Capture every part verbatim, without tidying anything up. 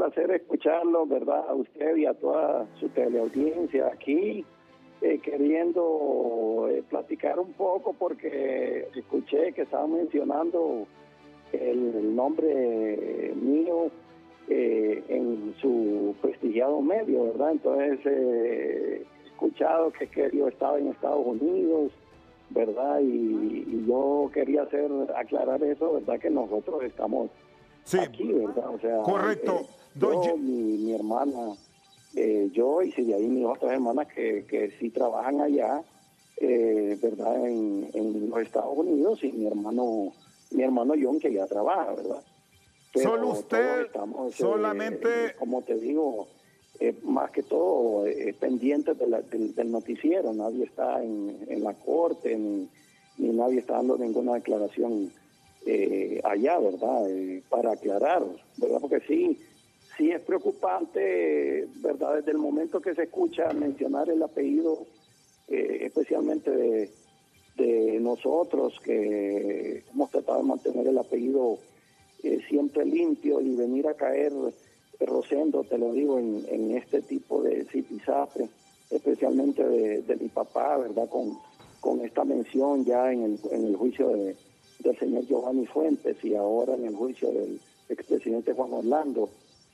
placer escucharlo, ¿verdad? A usted y a toda su teleaudiencia aquí, eh, queriendo eh, platicar un poco porque escuché que estaban mencionando el, el nombre mío eh, en su prestigiado medio, ¿verdad? Entonces, eh, he escuchado que, que yo estaba en Estados Unidos, ¿verdad? Y, y yo quería hacer aclarar eso, ¿verdad? Que nosotros estamos sí, aquí, ¿verdad? O sea, correcto. Eh, yo, Doy... mi, mi hermana, eh, yo y si de ahí mis otras hermanas que, que sí trabajan allá, eh, ¿verdad? En, en los Estados Unidos, y mi hermano, mi hermano John, que ya trabaja, ¿verdad? Pero Solo usted, todos estamos, solamente... eh, como te digo, eh, más que todo eh, pendientes de la, del, del noticiero. Nadie está en, en la corte, ni, ni nadie está dando ninguna declaración eh, allá, ¿verdad? Eh, para aclarar, ¿verdad? Porque sí, sí es preocupante, ¿verdad? Desde el momento que se escucha mencionar el apellido, eh, especialmente de, de nosotros, que hemos tratado de mantener el apellido eh, siempre limpio, y venir a caer, Rosendo, te lo digo, en, en este tipo de zipizape, especialmente de, de mi papá, ¿verdad? Con, con esta mención ya en el, en el juicio de, del señor Giovanni Fuentes, y ahora en el juicio del expresidente Juan Orlando.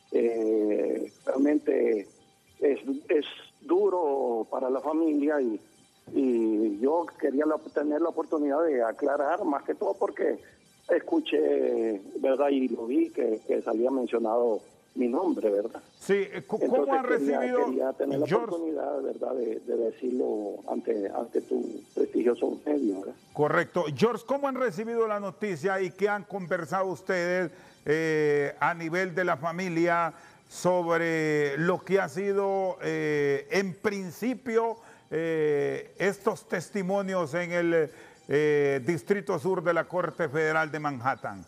Eh, realmente es, es duro para la familia, y, y yo quería la, tener la oportunidad de aclarar, más que todo porque escuché, ¿verdad? Y lo vi que, que salía mencionado mi nombre, ¿verdad? Sí, ¿cómo Entonces, han quería, recibido, quería tener la George? oportunidad, ¿verdad?, de, de decirlo ante, ante tu prestigioso medio, ¿verdad? Correcto. George, ¿cómo han recibido la noticia y qué han conversado ustedes eh, a nivel de la familia sobre lo que ha sido, eh, en principio, eh, estos testimonios en el eh, Distrito Sur de la Corte Federal de Manhattan?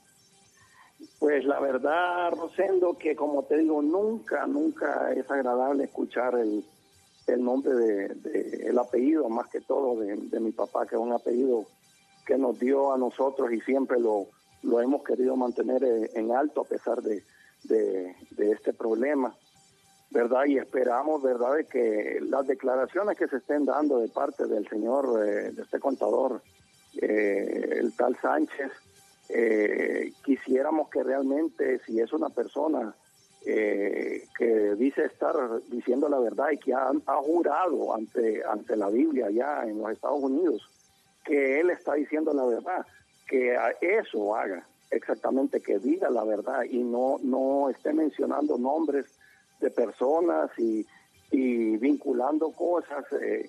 Pues la verdad, Rosendo, que como te digo, nunca, nunca es agradable escuchar el, el nombre de, de el apellido, más que todo de, de mi papá, que es un apellido que nos dio a nosotros y siempre lo, lo hemos querido mantener en alto a pesar de, de, de este problema, ¿verdad? Y esperamos, ¿verdad?, de que las declaraciones que se estén dando de parte del señor, eh, de este contador, eh, el tal Sánchez, eh, quisiéramos que realmente, si es una persona eh, que dice estar diciendo la verdad y que ha, ha jurado ante, ante la Biblia allá en los Estados Unidos, que él está diciendo la verdad, que eso haga exactamente, que diga la verdad y no, no esté mencionando nombres de personas y, y vinculando cosas eh,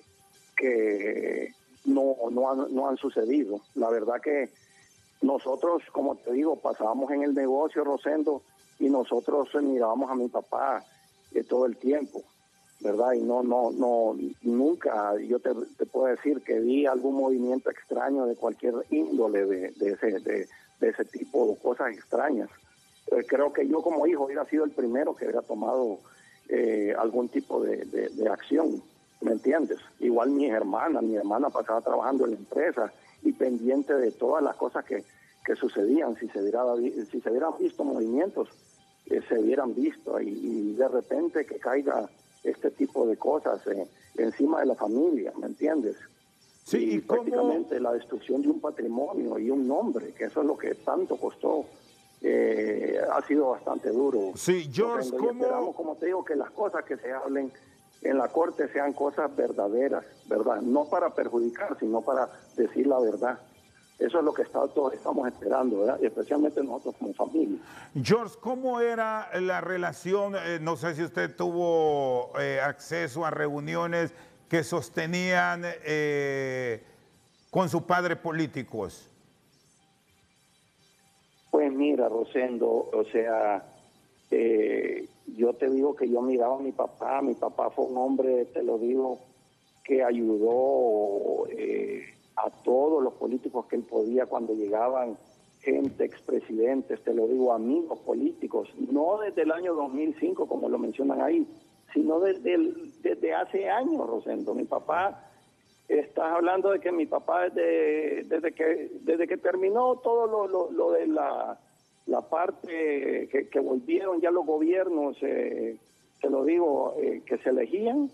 que no, no, han, no han sucedido. La verdad que nosotros, como te digo, pasábamos en el negocio, Rosendo, y nosotros mirábamos a mi papá eh, todo el tiempo, ¿verdad? Y no, no, no, nunca, yo te, te puedo decir que vi algún movimiento extraño de cualquier índole de, de, ese, de, de ese tipo de cosas extrañas. Eh, creo que yo como hijo hubiera sido el primero que hubiera tomado eh, algún tipo de, de, de acción, ¿me entiendes? Igual mis hermanas, mi hermana pasaba trabajando en la empresa y pendiente de todas las cosas que, que sucedían, si se, hubiera, si se hubieran visto movimientos, eh, se hubieran visto, y, y de repente que caiga este tipo de cosas eh, encima de la familia, ¿me entiendes? Sí, y, y prácticamente cómo... la destrucción de un patrimonio y un nombre, que eso es lo que tanto costó, eh, ha sido bastante duro. Sí, George, y ¿cómo...? esperamos, como te digo, que las cosas que se hablen en la corte sean cosas verdaderas, ¿verdad? No para perjudicar, sino para decir la verdad. Eso es lo que está, todos estamos esperando, ¿verdad? Y especialmente nosotros como familia. George, ¿cómo era la relación? Eh, no sé si usted tuvo eh, acceso a reuniones que sostenían eh, con sus padres políticos. Pues mira, Rosendo, o sea, eh, yo te digo que yo miraba a mi papá. Mi papá fue un hombre, te lo digo, que ayudó eh, a todos los políticos que él podía cuando llegaban gente, expresidentes, te lo digo, amigos políticos, no desde el año dos mil cinco, como lo mencionan ahí, sino desde, el, desde hace años, Rosendo. Mi papá, estás hablando de que mi papá desde, desde, que, desde que terminó todo lo, lo, lo de la la parte que, que volvieron ya los gobiernos, eh, te lo digo, eh, que se elegían,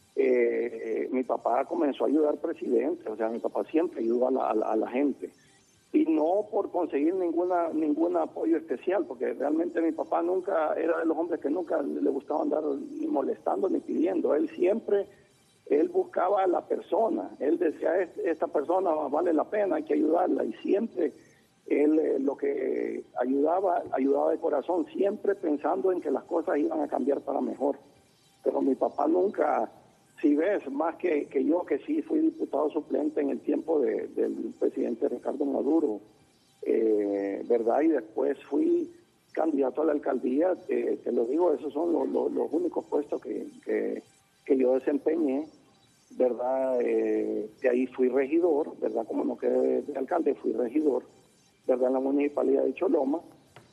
eh, mi papá comenzó a ayudar al presidente, o sea, mi papá siempre ayudó a la, a la, a la gente. Y no por conseguir ninguna ningún apoyo especial, porque realmente mi papá nunca era de los hombres que nunca le gustaba andar ni molestando ni pidiendo. Él siempre, él buscaba a la persona. Él decía, esta persona vale la pena, hay que ayudarla. Y siempre él eh, lo que ayudaba, ayudaba de corazón, siempre pensando en que las cosas iban a cambiar para mejor. Pero mi papá nunca, si ves, más que, que yo, que sí fui diputado suplente en el tiempo de, del presidente Ricardo Maduro, eh, ¿verdad? Y después fui candidato a la alcaldía, eh, te lo digo, esos son los, los, los únicos puestos que, que, que yo desempeñé, ¿verdad? Eh, de ahí fui regidor, ¿verdad? Como no quedé de alcalde, fui regidor, ¿verdad? En la municipalidad de Choloma.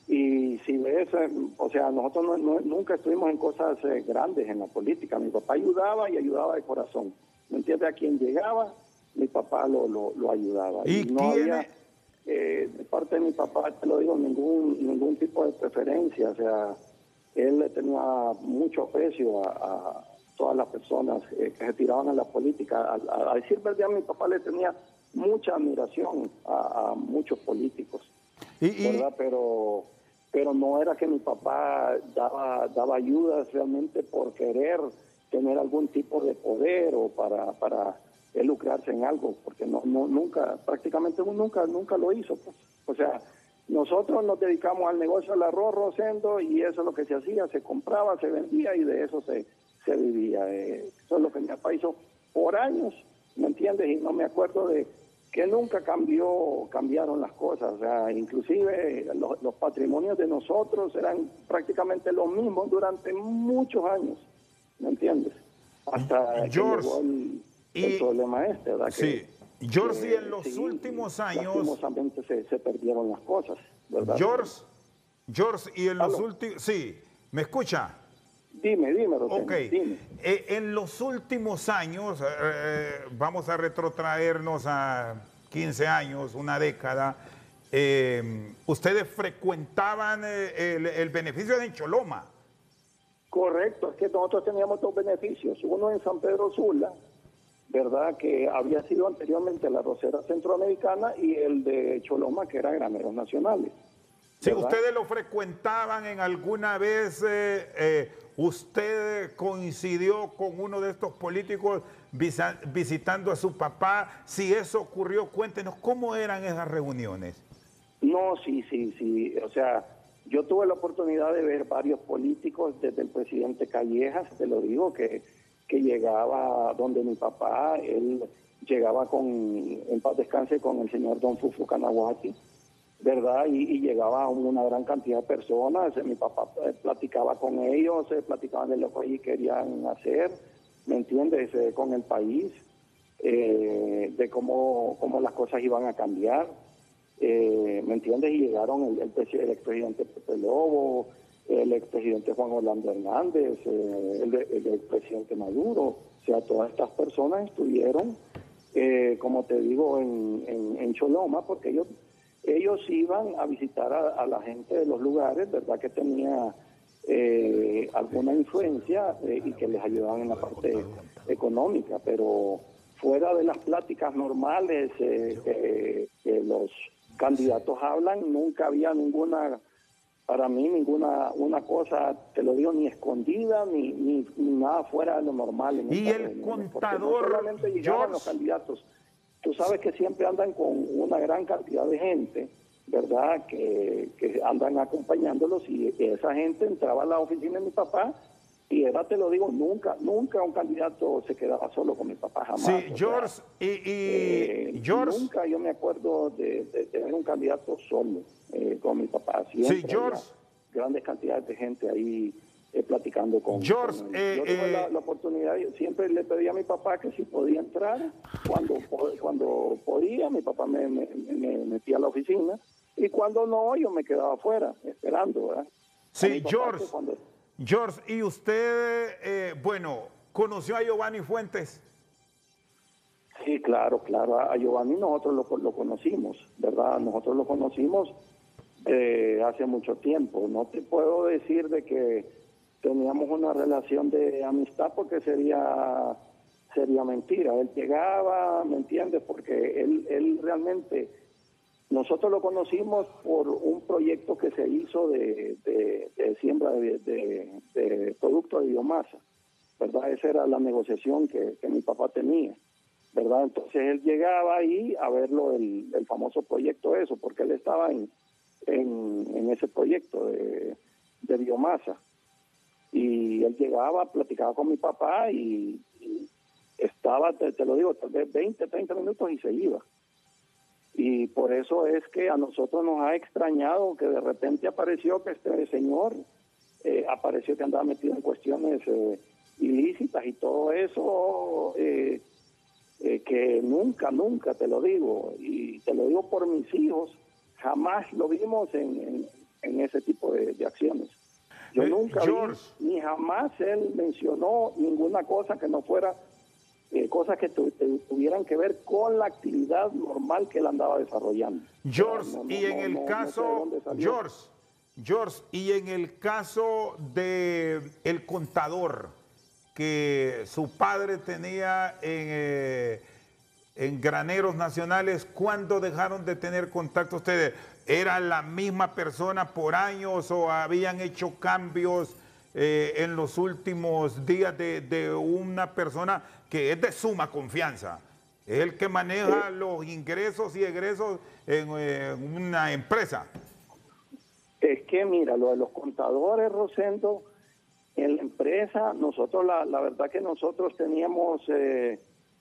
Y si ves, eh, o sea, nosotros no, no, nunca estuvimos en cosas eh, grandes en la política. Mi papá ayudaba y ayudaba de corazón. ¿Me entiendes? A quien llegaba, mi papá lo, lo, lo ayudaba. ¿Y, y no quién había, es? eh, de parte de mi papá, te lo digo, ningún ningún tipo de preferencia. O sea, él le tenía mucho aprecio a, a todas las personas eh, que se tiraban a la política. A, a, a decir verdad, mi papá le tenía mucha admiración a, a muchos políticos, Y, y, ¿verdad? Pero... pero no era que mi papá daba daba ayudas realmente por querer tener algún tipo de poder o para para él lucrarse en algo, porque no no nunca, prácticamente nunca nunca lo hizo, pues. O sea, nosotros nos dedicamos al negocio del arroz, Rosendo, y eso es lo que se hacía, se compraba, se vendía y de eso se, se vivía. Eh, eso es lo que mi papá hizo por años, ¿me entiendes? Y no me acuerdo de que nunca cambió, cambiaron las cosas, o sea, inclusive los, los patrimonios de nosotros eran prácticamente los mismos durante muchos años, ¿me entiendes? Hasta George, que llegó el, el y, problema este, ¿verdad? Sí, que, George, que, y en los sí, últimos años, lastimosamente se, se perdieron las cosas, ¿verdad? George, George, y en los ¿Aló? últimos, sí, ¿me escucha? Dime, dime, Rosendo, Ok, dime. Eh, en los últimos años, eh, vamos a retrotraernos a quince años, una década, eh, ustedes frecuentaban eh, el, el beneficio de Choloma. Correcto, es que nosotros teníamos dos beneficios, uno en San Pedro Sula, ¿verdad? Que había sido anteriormente la Rosera Centroamericana, y el de Choloma, que era Graneros Nacionales. Si ¿verdad? ustedes lo frecuentaban en alguna vez, eh, eh, usted coincidió con uno de estos políticos visa, visitando a su papá. Si eso ocurrió, cuéntenos cómo eran esas reuniones. No, sí, sí, sí. O sea, yo tuve la oportunidad de ver varios políticos, desde el presidente Callejas, te lo digo, que, que llegaba donde mi papá, él llegaba con, en paz descanse, con el señor Don Fufu Canahuati, ¿verdad? Y, y llegaba una gran cantidad de personas. Mi papá eh, platicaba con ellos, eh, platicaban de lo que ellos querían hacer, ¿me entiendes? Eh, con el país, eh, de cómo, cómo las cosas iban a cambiar, eh, ¿me entiendes? Y llegaron el, el, el expresidente Pepe Lobo, el expresidente Juan Orlando Hernández, eh, el, el expresidente Maduro. O sea, todas estas personas estuvieron, eh, como te digo, en, en, en Choloma, porque ellos ellos iban a visitar a, a la gente de los lugares, ¿verdad? Que tenía eh, alguna influencia eh, y que les ayudaban en la parte económica, pero fuera de las pláticas normales eh, que, que los candidatos hablan, nunca había ninguna, para mí, ninguna una cosa, te lo digo, ni escondida, ni, ni, ni nada fuera de lo normal. En y el reuniones, contador, no solamente llegaban George, los candidatos. Tú sabes que siempre andan con una gran cantidad de gente, ¿verdad? Que, que andan acompañándolos, y esa gente entraba a la oficina de mi papá y era, te lo digo, nunca, nunca un candidato se quedaba solo con mi papá, jamás. Sí, o George, sea, y, y eh, George. Nunca yo me acuerdo de, de tener un candidato solo eh, con mi papá. Siempre Sí, George. grandes cantidades de gente ahí eh, platicando con, George, con eh, yo tuve eh, la, la oportunidad, yo siempre le pedí a mi papá que si podía entrar, cuando cuando podía, mi papá me, me, me metía a la oficina, y cuando no, yo me quedaba afuera, esperando, ¿verdad? Sí, George, cuando... George, y usted, eh, bueno, ¿conoció a Giovanni Fuentes? Sí, claro, claro, a Giovanni nosotros lo, lo conocimos, ¿verdad? Nosotros lo conocimos eh, hace mucho tiempo. No te puedo decir de que teníamos una relación de amistad porque sería sería mentira. Él llegaba, ¿me entiendes? Porque él, él realmente, nosotros lo conocimos por un proyecto que se hizo de, de, de siembra de, de, de productos de biomasa, ¿verdad? Esa era la negociación que, que mi papá tenía, ¿verdad? Entonces él llegaba ahí a verlo, el, el famoso proyecto eso, porque él estaba en, en, en ese proyecto de, de biomasa. Y él llegaba, platicaba con mi papá y, y estaba, te, te lo digo, tal vez veinte, treinta minutos y se iba. Y por eso es que a nosotros nos ha extrañado que de repente apareció que este señor eh, apareció que andaba metido en cuestiones eh, ilícitas y todo eso, eh, eh, que nunca, nunca, te lo digo, y te lo digo por mis hijos, jamás lo vimos en, en, en ese tipo de, de acciones. Yo eh, nunca George. vi, ni jamás él mencionó ninguna cosa que no fuera Eh, cosas que tu, tuvieran que ver con la actividad normal que él andaba desarrollando. George, no, no, y en no, el no, caso, no sé de dónde George, George, y en el caso de el contador que su padre tenía en, eh, en Graneros Nacionales, ¿cuándo dejaron de tener contacto ustedes? ¿Era la misma persona por años o habían hecho cambios eh, en los últimos días de, de una persona que es de suma confianza? Es el que maneja Eh, los ingresos y egresos en, eh, una empresa. Es que, mira, lo de los contadores, Rosendo, en la empresa, nosotros, la, la verdad que nosotros teníamos eh,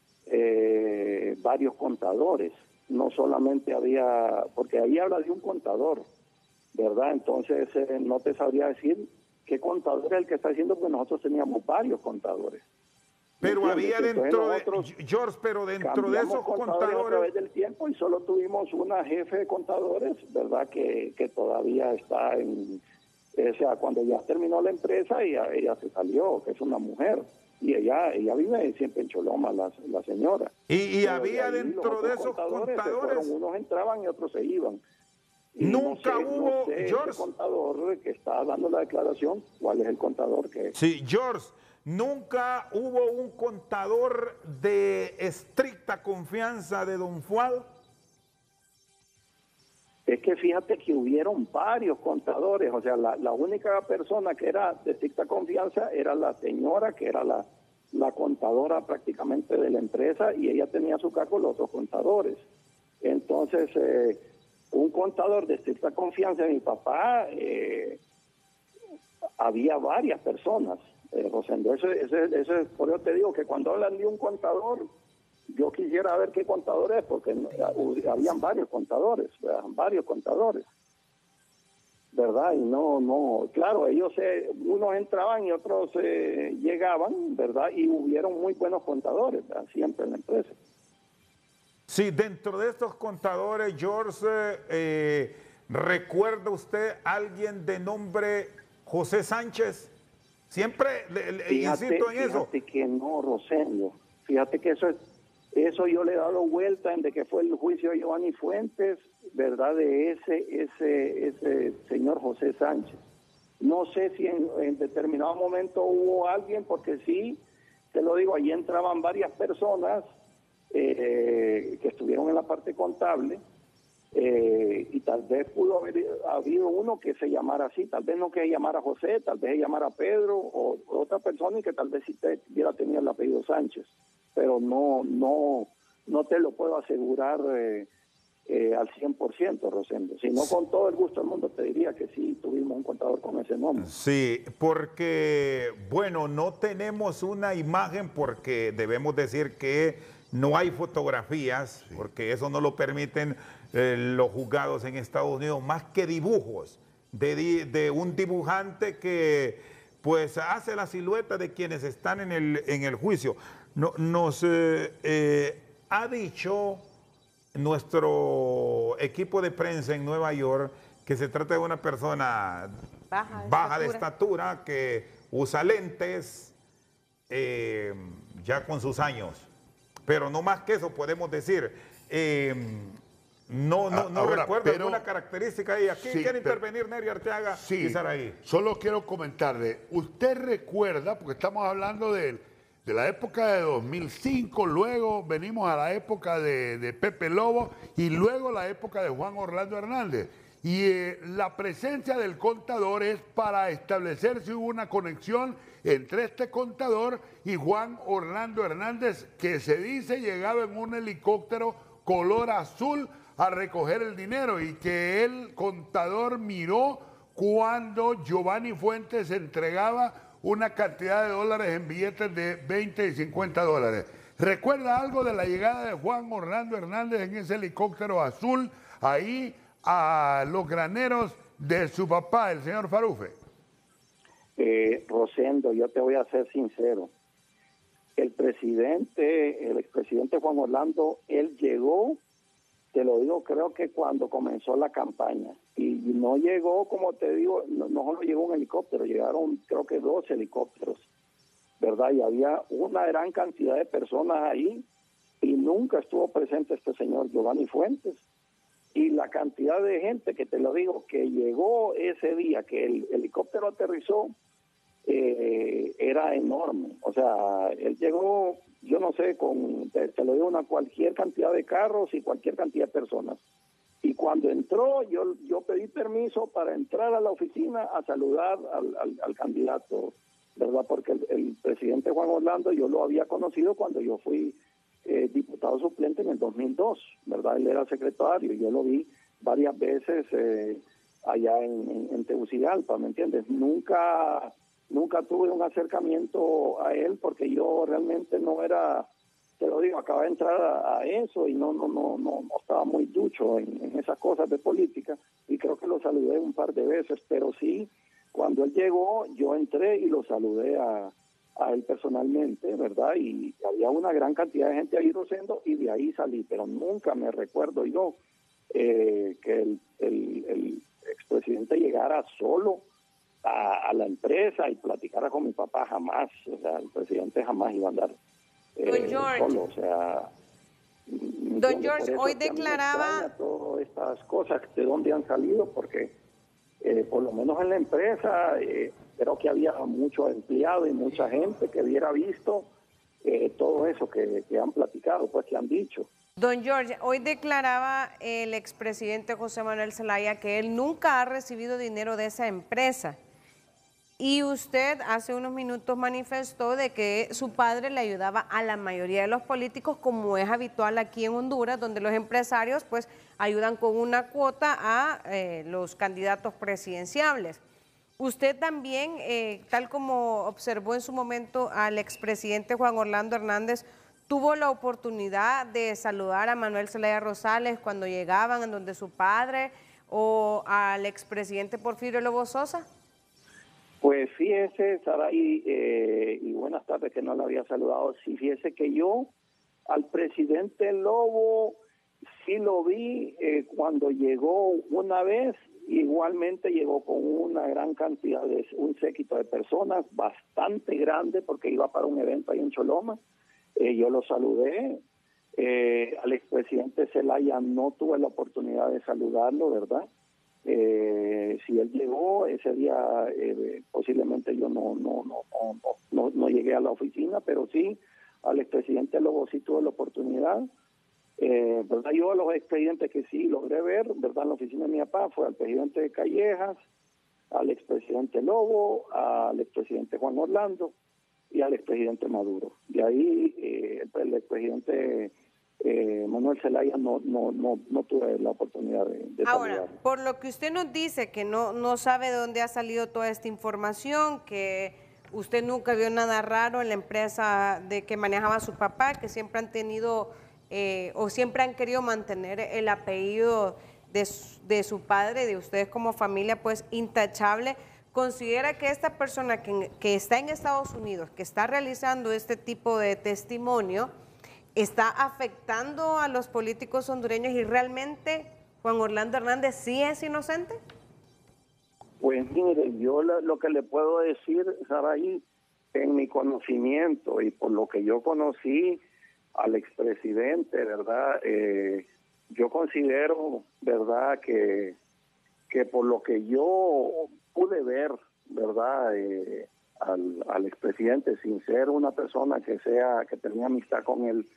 eh, varios contadores. No solamente había, porque ahí habla de un contador, ¿verdad? Entonces, eh, no te sabría decir qué contador es el que está diciendo, porque nosotros teníamos varios contadores. Pero había dentro de, George, pero dentro de esos contadores... a través del tiempo y solo tuvimos una jefe de contadores, ¿verdad? Que, que todavía está en... O sea, cuando ya terminó la empresa, ella, ella se salió, que es una mujer. Y ella ella vive siempre en Choloma, la, la señora. Y, y había de dentro de esos contadores... contadores... Fueron, unos entraban y otros se iban. Y nunca no sé, hubo, no sé, George... ese contador que está dando la declaración, ¿cuál es el contador que...? Sí, George... ¿Nunca hubo un contador de estricta confianza de don Fuad? Es que fíjate que hubieron varios contadores, o sea, la, la única persona que era de estricta confianza era la señora, que era la, la contadora prácticamente de la empresa, y ella tenía a su cargo los otros contadores. Entonces, eh, un contador de estricta confianza de mi papá, eh, había varias personas. Eh, Rosendo, eso, eso, eso, por eso te digo que cuando hablan de un contador, yo quisiera ver qué contador es, porque habían varios contadores, ¿verdad? varios contadores, ¿verdad? Y no, no, claro, ellos, eh, unos entraban y otros eh, llegaban, ¿verdad? Y hubieron muy buenos contadores, ¿verdad? Siempre en la empresa. Sí, dentro de estos contadores, George, eh, ¿recuerda usted a alguien de nombre José Sánchez? Siempre le, le fíjate, insisto en eso. Fíjate que no, Rosendo. Fíjate que eso es, eso yo le he dado vuelta en de que fue el juicio de Giovanni Fuentes, ¿verdad? De ese, ese, ese señor José Sánchez. No sé si en, en determinado momento hubo alguien, porque sí, te lo digo, allí entraban varias personas eh, que estuvieron en la parte contable. Eh, y tal vez pudo haber habido uno que se llamara así, tal vez no que se llamara José, tal vez se llamara Pedro o, o otra persona y que tal vez sí te, hubiera tenido el apellido Sánchez, pero no no no te lo puedo asegurar eh, eh, al cien por ciento, Rosendo, sino con todo el gusto del mundo te diría que sí tuvimos un contador con ese nombre. Sí, porque bueno, no tenemos una imagen porque debemos decir que no hay fotografías, sí, porque eso no lo permiten eh, los juzgados en Estados Unidos, más que dibujos de, de un dibujante que pues hace la silueta de quienes están en el, en el juicio. No, nos eh, eh, ha dicho nuestro equipo de prensa en Nueva York que se trata de una persona baja de, baja estatura. de estatura, que usa lentes eh, ya con sus años. Pero no más que eso podemos decir. Eh, No, no, no Ahora, recuerdo pero, alguna característica ahí. Aquí sí, quiere pero, intervenir Neri Arteaga sí, y Saraí. Solo quiero comentarle, usted recuerda, porque estamos hablando de, de la época de dos mil cinco, luego venimos a la época de, de Pepe Lobo y luego la época de Juan Orlando Hernández. Y eh, la presencia del contador es para establecer si hubo una conexión entre este contador y Juan Orlando Hernández, que se dice llegaba en un helicóptero color azul a recoger el dinero y que el contador miró cuando Giovanni Fuentes entregaba una cantidad de dólares en billetes de veinte y cincuenta dólares. ¿Recuerda algo de la llegada de Juan Orlando Hernández en ese helicóptero azul ahí a los graneros de su papá, el señor Farufe? Eh, Rosendo, yo te voy a ser sincero. El presidente, el expresidente Juan Orlando, él llegó, te lo digo, creo que cuando comenzó la campaña. Y no llegó, como te digo, no, no solo llegó un helicóptero, llegaron creo que dos helicópteros, ¿verdad? Y había una gran cantidad de personas ahí y nunca estuvo presente este señor Giovanni Fuentes. Y la cantidad de gente, que te lo digo, que llegó ese día que el helicóptero aterrizó, eh, era enorme. O sea, él llegó, yo no sé, con, te, te lo digo, una cualquier cantidad de carros y cualquier cantidad de personas. Y cuando entró, yo, yo pedí permiso para entrar a la oficina a saludar al, al, al candidato, ¿verdad? Porque el, el presidente Juan Orlando yo lo había conocido cuando yo fui eh, diputado suplente en el dos mil dos, ¿verdad? Él era secretario y yo lo vi varias veces eh, allá en, en, en Tegucigalpa, ¿me entiendes? Nunca, nunca tuve un acercamiento a él porque yo realmente no era, te lo digo, acababa de entrar a, a eso y no, no, no, no, no estaba muy ducho en, en esas cosas de política y creo que lo saludé un par de veces, pero sí, cuando él llegó, yo entré y lo saludé a, a él personalmente, ¿verdad? Y había una gran cantidad de gente ahí, Rosendo, y de ahí salí, pero nunca me recuerdo yo eh, que el, el, el expresidente llegara solo a, a la empresa y platicara con mi papá, jamás. O sea, el presidente jamás iba a andar eh, solo, o sea... Don George, hoy declaraba... Todas estas cosas, ¿de dónde han salido? Porque eh, por lo menos en la empresa... Eh, creo que había muchos empleados y mucha gente que hubiera visto eh, todo eso que, que han platicado, pues que han dicho. Don George, hoy declaraba el expresidente José Manuel Zelaya que él nunca ha recibido dinero de esa empresa. Y usted hace unos minutos manifestó de que su padre le ayudaba a la mayoría de los políticos, como es habitual aquí en Honduras, donde los empresarios pues ayudan con una cuota a eh, los candidatos presidenciables. Usted también, eh, tal como observó en su momento al expresidente Juan Orlando Hernández, tuvo la oportunidad de saludar a Manuel Zelaya Rosales cuando llegaban en donde su padre o al expresidente Porfirio Lobo Sosa. Pues fíjese, Saraí, eh, y buenas tardes, que no la había saludado. Sí, fíjese que yo al presidente Lobo sí lo vi eh, cuando llegó una vez. Igualmente llegó con una gran cantidad de, un séquito de personas, bastante grande, porque iba para un evento ahí en Choloma. Eh, yo lo saludé. Eh, al expresidente Zelaya no tuve la oportunidad de saludarlo, ¿verdad? Eh, si él llegó ese día, eh, posiblemente yo no no, no, no, no, no llegué a la oficina, pero sí, al expresidente Lobo sí tuve la oportunidad. Eh, ¿verdad? Yo a los expedientes que sí logré ver, ¿verdad? En la oficina de mi papá fue al presidente Callejas, al expresidente Lobo, al expresidente Juan Orlando y al expresidente Maduro. De ahí eh, el expresidente eh, Manuel Zelaya no, no, no, no tuve la oportunidad de, de Ahora, saludarlo. por lo que usted nos dice, que no, no sabe de dónde ha salido toda esta información, que usted nunca vio nada raro en la empresa de que manejaba su papá, que siempre han tenido... Eh, o siempre han querido mantener el apellido de su, de su padre, de ustedes como familia, pues intachable. ¿Considera que esta persona que, que está en Estados Unidos, que está realizando este tipo de testimonio, está afectando a los políticos hondureños y realmente Juan Orlando Hernández sí es inocente? Pues mire, yo lo, lo que le puedo decir, Saraí, en mi conocimiento y por lo que yo conocí al expresidente, ¿verdad? Eh, yo considero, verdad, que, que por lo que yo pude ver, verdad, eh, al, al expresidente, sin ser una persona que sea que tenía amistad con él,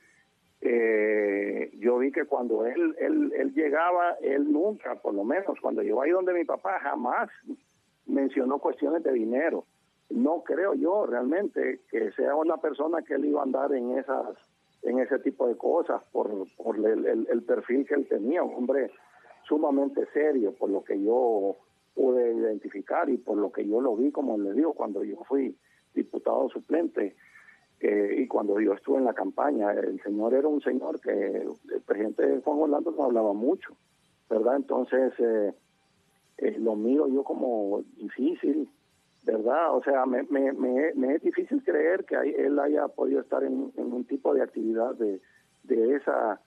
eh, yo vi que cuando él, él él llegaba, él nunca, por lo menos cuando llegó ahí donde mi papá, jamás mencionó cuestiones de dinero. No creo yo realmente que sea una persona que él iba a andar en esas en ese tipo de cosas por, por el, el, el perfil que él tenía, un hombre sumamente serio, por lo que yo pude identificar y por lo que yo lo vi, como le digo, cuando yo fui diputado suplente eh, y cuando yo estuve en la campaña. El señor era un señor que el presidente Juan Orlando no hablaba mucho, ¿verdad? Entonces, eh, eh, lo miro yo como difícil, ¿verdad? O sea, me, me, me, me es difícil creer que hay, él haya podido estar en, en un tipo de actividad de, de esa,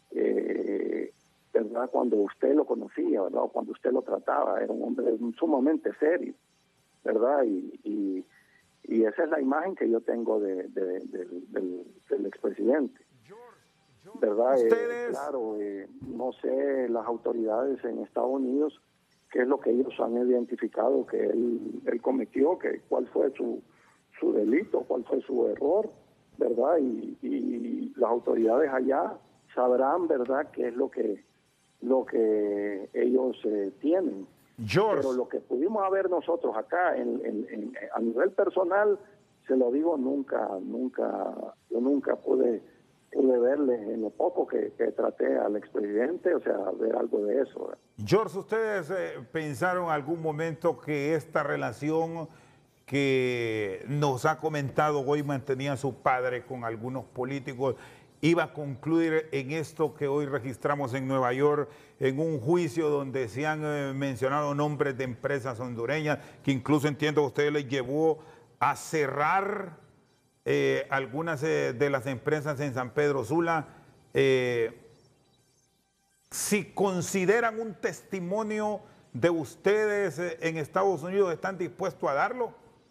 eh, ¿verdad? Cuando usted lo conocía, ¿verdad? O cuando usted lo trataba, era un hombre sumamente serio, ¿verdad? Y, y, y esa es la imagen que yo tengo de, de, de, del, del expresidente, ¿verdad? Ustedes... Eh, claro, eh, no sé, las autoridades en Estados Unidos, qué es lo que ellos han identificado que él, él cometió, que cuál fue su, su delito, cuál fue su error, ¿verdad? Y, y las autoridades allá sabrán, ¿verdad?, qué es lo que, lo que ellos eh, tienen. George. Pero lo que pudimos haber nosotros acá, en, en, en, a nivel personal, se lo digo, nunca, nunca, yo nunca pude... pude verle en lo poco que, que traté al expresidente, o sea, ver algo de eso. George, ¿ustedes eh, pensaron algún momento que esta relación que nos ha comentado hoy mantenía su padre con algunos políticos iba a concluir en esto que hoy registramos en Nueva York, en un juicio donde se han eh, mencionado nombres de empresas hondureñas, que incluso entiendo que a ustedes les llevó a cerrar Eh, algunas eh, de las empresas en San Pedro Sula? Eh, si consideran un testimonio de ustedes eh, en Estados Unidos, ¿están dispuestos a darlo?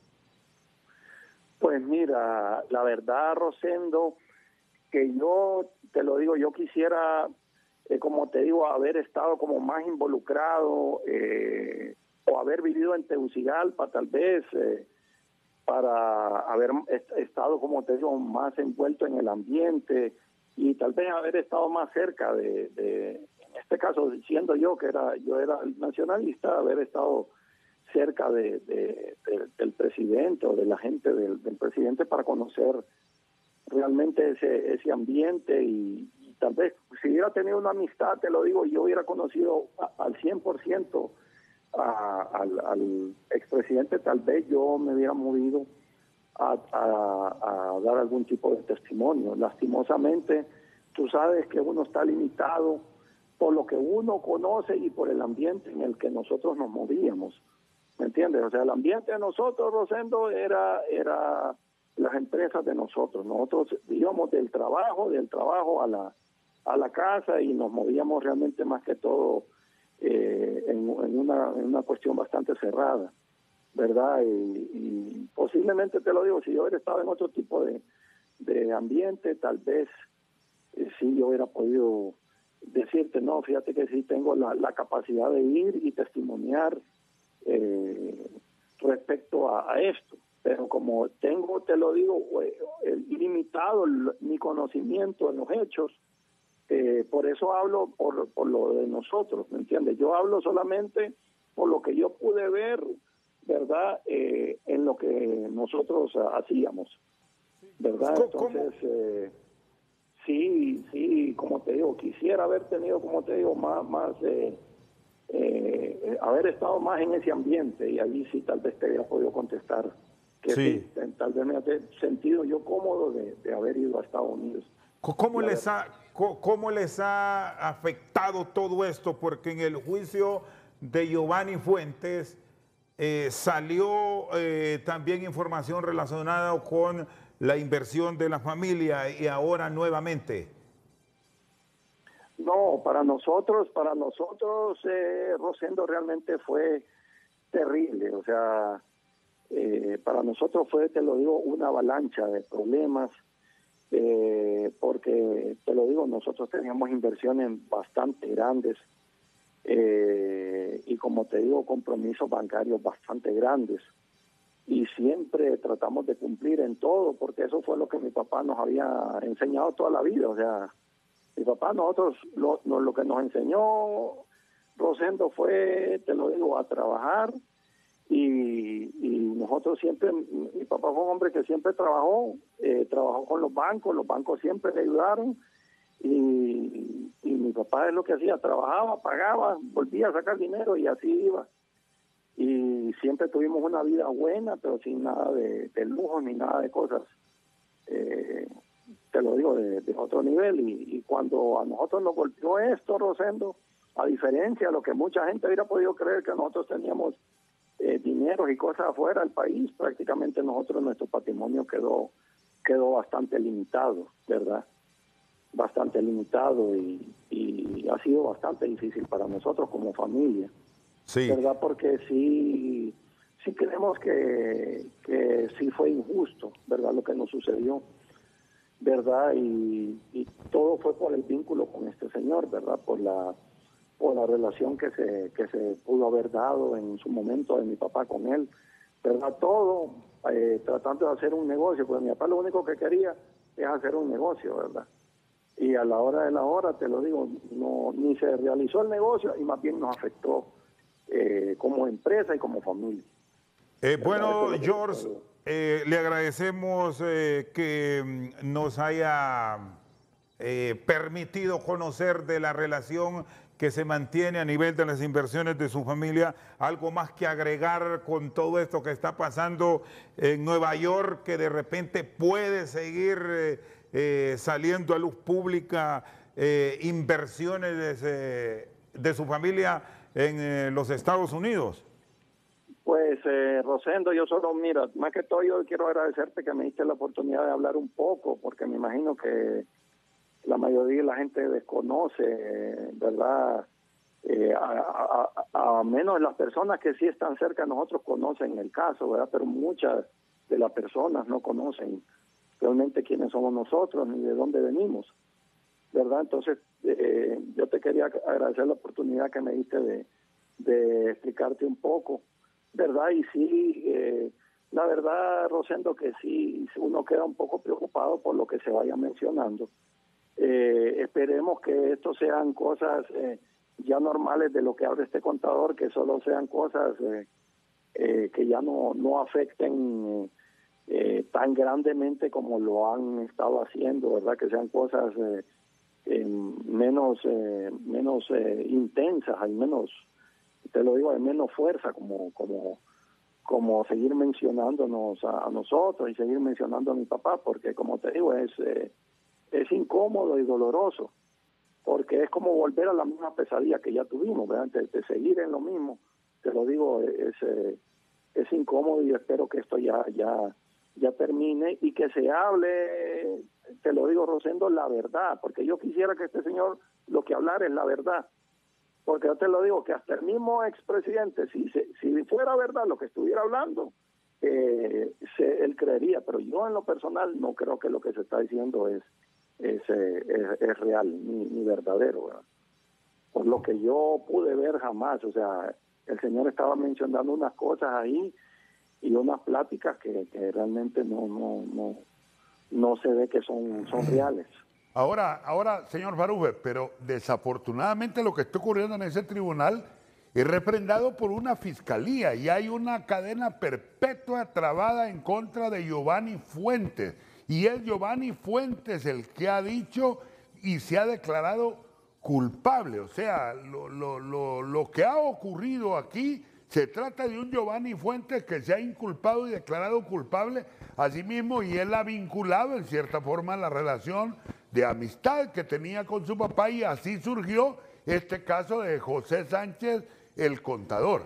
Pues mira, la verdad, Rosendo, que yo te lo digo, yo quisiera, eh, como te digo, haber estado como más involucrado eh, o haber vivido en Tegucigalpa, tal vez, eh, para haber estado, como te digo, más envuelto en el ambiente y tal vez haber estado más cerca de, de en este caso, siendo yo que era yo era nacionalista, haber estado cerca de, de, de, del presidente o de la gente del, del presidente para conocer realmente ese, ese ambiente y, y tal vez si hubiera tenido una amistad, te lo digo, yo hubiera conocido a, al cien por ciento A, al, al expresidente, tal vez yo me hubiera movido a, a, a dar algún tipo de testimonio. Lastimosamente, tú sabes que uno está limitado por lo que uno conoce y por el ambiente en el que nosotros nos movíamos, ¿me entiendes? O sea, el ambiente de nosotros, Rosendo, era, era las empresas de nosotros. Nosotros íbamos del trabajo, del trabajo a la, a la casa y nos movíamos realmente más que todo Eh, en, en, una, en una cuestión bastante cerrada, ¿verdad? Y, y posiblemente, te lo digo, si yo hubiera estado en otro tipo de, de ambiente, tal vez eh, sí yo hubiera podido decirte, no, fíjate que sí tengo la, la capacidad de ir y testimoniar eh, respecto a, a esto. Pero como tengo, te lo digo, eh, limitado el, mi conocimiento en los hechos, Eh, por eso hablo por, por lo de nosotros, ¿me entiendes? Yo hablo solamente por lo que yo pude ver, ¿verdad? Eh, en lo que nosotros uh, hacíamos, ¿verdad? Entonces, eh, sí, sí, como te digo, quisiera haber tenido, como te digo, más, más eh, eh, haber estado más en ese ambiente y allí sí tal vez te hubiera podido contestar que sí. sí, tal vez me ha sentido yo cómodo de, de haber ido a Estados Unidos. ¿Cómo les, ha, ¿Cómo les ha afectado todo esto? Porque en el juicio de Giovanni Fuentes eh, salió eh, también información relacionada con la inversión de la familia y ahora nuevamente. No, para nosotros, para nosotros, eh, Rosendo, realmente fue terrible. O sea, eh, para nosotros fue, te lo digo, una avalancha de problemas. Eh, eh, porque te lo digo, nosotros teníamos inversiones bastante grandes eh, y como te digo, compromisos bancarios bastante grandes. Y siempre tratamos de cumplir en todo, porque eso fue lo que mi papá nos había enseñado toda la vida. O sea, mi papá, nosotros, lo, lo, lo que nos enseñó Rosendo fue, te lo digo, a trabajar. Y, y nosotros siempre, mi papá fue un hombre que siempre trabajó, eh, trabajó con los bancos, los bancos siempre le ayudaron. Y, y mi papá es lo que hacía, trabajaba, pagaba, volvía a sacar dinero y así iba. Y siempre tuvimos una vida buena, pero sin nada de, de lujo ni nada de cosas, eh, te lo digo, de, de otro nivel. Y, y cuando a nosotros nos golpeó esto, Rosendo, a diferencia de lo que mucha gente hubiera podido creer que nosotros teníamos eh, dinero y cosas afuera del país, prácticamente nosotros, nuestro patrimonio quedó, quedó bastante limitado, ¿verdad? Bastante limitado y, y ha sido bastante difícil para nosotros como familia. Sí. ¿Verdad? Porque sí, sí creemos que, que sí fue injusto, ¿verdad? Lo que nos sucedió, ¿verdad? Y, y todo fue por el vínculo con este señor, ¿verdad? Por la por la relación que se que se pudo haber dado en su momento de mi papá con él, ¿verdad? Todo eh, tratando de hacer un negocio, porque mi papá lo único que quería es hacer un negocio, ¿verdad? Y a la hora de la hora, te lo digo, no ni se realizó el negocio y más bien nos afectó Eh, como empresa y como familia. Eh, bueno, George, eh, le agradecemos eh, que mm, nos haya eh, permitido conocer de la relación que se mantiene a nivel de las inversiones de su familia. Algo más que agregar con todo esto que está pasando en Nueva York, que de repente puede seguir eh, eh, saliendo a luz pública eh, inversiones de, de su familia en eh, los Estados Unidos. Pues, eh, Rosendo, yo solo, mira, más que todo yo quiero agradecerte que me diste la oportunidad de hablar un poco, porque me imagino que la mayoría de la gente desconoce, ¿verdad? Eh, a, a, a menos las personas que sí están cerca de nosotros conocen el caso, ¿verdad? Pero muchas de las personas no conocen realmente quiénes somos nosotros ni de dónde venimos, ¿verdad? Entonces, eh, yo te quería agradecer la oportunidad que me diste de, de explicarte un poco, ¿verdad? Y sí, eh, la verdad, Rosendo, que sí, uno queda un poco preocupado por lo que se vaya mencionando. Eh, esperemos que esto sean cosas eh, ya normales de lo que habla este contador, que solo sean cosas eh, eh, que ya no, no afecten eh, eh, tan grandemente como lo han estado haciendo, ¿verdad? Que sean cosas eh, eh, menos eh, menos eh, intensas, hay menos, te lo digo, hay menos fuerza, como como como seguir mencionándonos a, a nosotros y seguir mencionando a mi papá, porque como te digo, es eh, es incómodo y doloroso, porque es como volver a la misma pesadilla que ya tuvimos, ¿verdad? De, de seguir en lo mismo, te lo digo, es eh, es incómodo y espero que esto ya ya ya termine y que se hable, te lo digo, Rosendo, la verdad, porque yo quisiera que este señor lo que hablara es la verdad, porque yo te lo digo, que hasta el mismo expresidente, si se, si fuera verdad lo que estuviera hablando, eh, se, él creería, pero yo en lo personal no creo que lo que se está diciendo es es, eh, es, es real ni, ni verdadero, ¿verdad? Por lo que yo pude ver jamás, o sea, el señor estaba mencionando unas cosas ahí y unas pláticas que, que realmente no no no no se ve que son son reales. Ahora, ahora, señor Faruje, pero desafortunadamente lo que está ocurriendo en ese tribunal es refrendado por una fiscalía y hay una cadena perpetua trabada en contra de Giovanni Fuentes. Y es Giovanni Fuentes el que ha dicho y se ha declarado culpable. O sea, lo, lo, lo, lo que ha ocurrido aquí se trata de un Giovanni Fuentes que se ha inculpado y declarado culpable a sí mismo, y él ha vinculado en cierta forma la relación de amistad que tenía con su papá, y así surgió este caso de José Sánchez, el contador.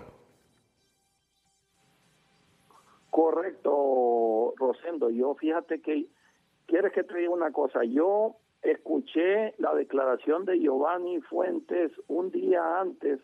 Correcto, Rosendo. Yo fíjate que, ¿quieres que te diga una cosa? Yo escuché la declaración de Giovanni Fuentes un día antes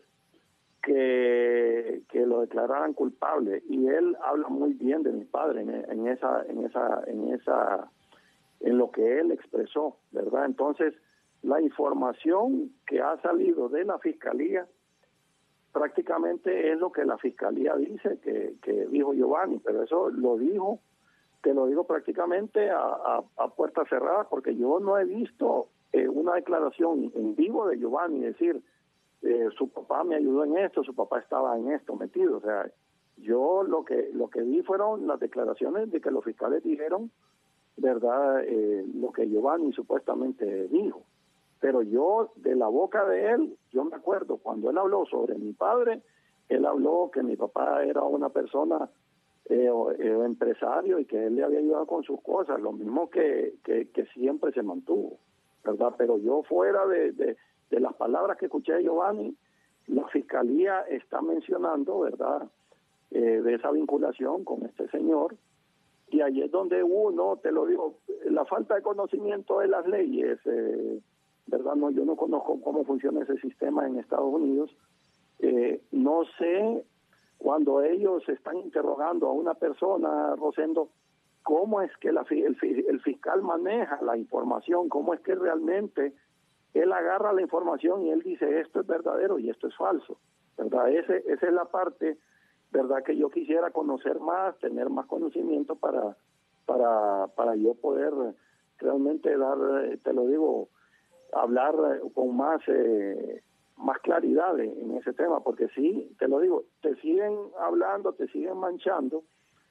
que, que lo declararan culpable, y él habla muy bien de mi padre en, en esa en esa en esa en lo que él expresó, ¿verdad? Entonces, la información que ha salido de la Fiscalía prácticamente es lo que la Fiscalía dice que, que dijo Giovanni, pero eso lo dijo, te lo digo prácticamente a, a, a puerta cerrada, porque yo no he visto eh, una declaración en vivo de Giovanni decir, eh, su papá me ayudó en esto, su papá estaba en esto metido. O sea, yo lo que lo que vi fueron las declaraciones de que los fiscales dijeron, ¿verdad?, eh, lo que Giovanni supuestamente dijo. Pero yo, de la boca de él, yo me acuerdo, cuando él habló sobre mi padre, él habló que mi papá era una persona eh, eh, empresario y que él le había ayudado con sus cosas, lo mismo que, que, que siempre se mantuvo, ¿verdad? Pero yo, fuera de, de, de las palabras que escuché de Giovanni, la Fiscalía está mencionando, ¿verdad?, eh, de esa vinculación con este señor, y ahí es donde uno, te lo digo, la falta de conocimiento de las leyes, eh, ¿verdad? No, yo no conozco cómo funciona ese sistema en Estados Unidos. Eh, no sé, cuando ellos están interrogando a una persona, Rosendo, cómo es que la, el, el fiscal maneja la información, cómo es que realmente él agarra la información y él dice esto es verdadero y esto es falso, ¿verdad? Ese, esa es la parte, ¿verdad?, que yo quisiera conocer más, tener más conocimiento para, para, para yo poder realmente dar, te lo digo, hablar con más eh, más claridad en ese tema, porque sí, te lo digo, te siguen hablando, te siguen manchando,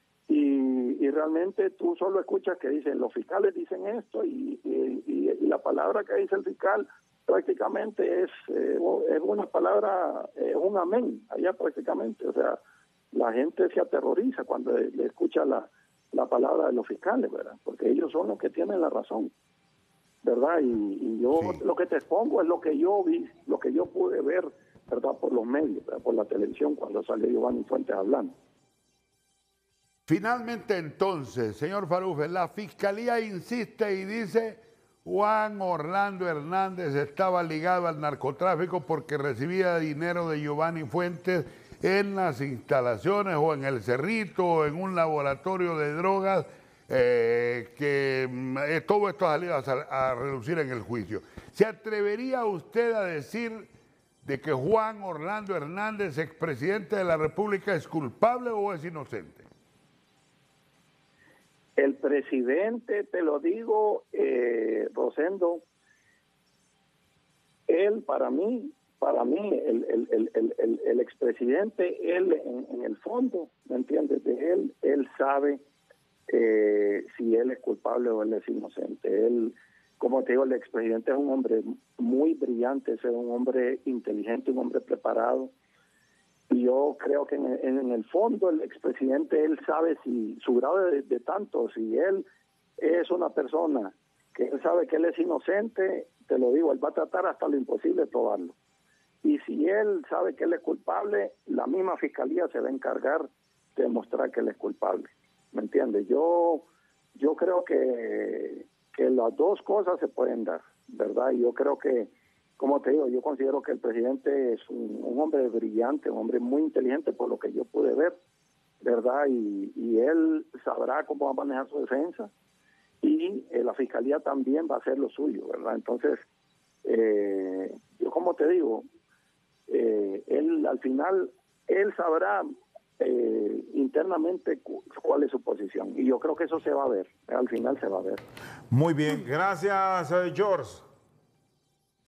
y, y realmente tú solo escuchas que dicen, los fiscales dicen esto, y, y, y la palabra que dice el fiscal prácticamente es, eh, es una palabra, es un amén, allá prácticamente. O sea, la gente se aterroriza cuando le, le escucha la, la palabra de los fiscales, ¿verdad? Porque ellos son los que tienen la razón, ¿verdad? Y, y yo sí. Lo que te expongo es lo que yo vi, lo que yo pude ver, ¿verdad?, por los medios, ¿verdad?, por la televisión, cuando salió Giovanni Fuentes hablando. Finalmente, entonces, señor Faruffe, la Fiscalía insiste y dice Juan Orlando Hernández estaba ligado al narcotráfico porque recibía dinero de Giovanni Fuentes en las instalaciones o en el Cerrito o en un laboratorio de drogas, eh, que eh, todo esto ha salido a, a relucir en el juicio. ¿Se atrevería usted a decir de que Juan Orlando Hernández, expresidente de la República, es culpable o es inocente? El presidente, te lo digo, eh, Rosendo, él para mí, para mí, el, el, el, el, el, el expresidente, él en, en el fondo, ¿me entiendes? De él, él sabe eh, si él es culpable o él es inocente. Él, como te digo, el expresidente es un hombre muy brillante, es un hombre inteligente, un hombre preparado. Y yo creo que en, en, en el fondo el expresidente, él sabe si su grado de, de tanto, si él es una persona que él sabe que él es inocente, te lo digo, él va a tratar hasta lo imposible de probarlo. Y si él sabe que él es culpable, la misma fiscalía se va a encargar de demostrar que él es culpable. ¿Me entiendes? Yo, yo creo que, que las dos cosas se pueden dar, ¿verdad? Y yo creo que, como te digo, yo considero que el presidente es un, un hombre brillante, un hombre muy inteligente por lo que yo pude ver, ¿verdad? Y, y él sabrá cómo va a manejar su defensa, y eh, la fiscalía también va a hacer lo suyo, ¿verdad? Entonces, eh, yo como te digo, eh, él al final, él sabrá eh, internamente cu cuál es su posición, y yo creo que eso se va a ver, al final se va a ver. Muy bien, gracias, George.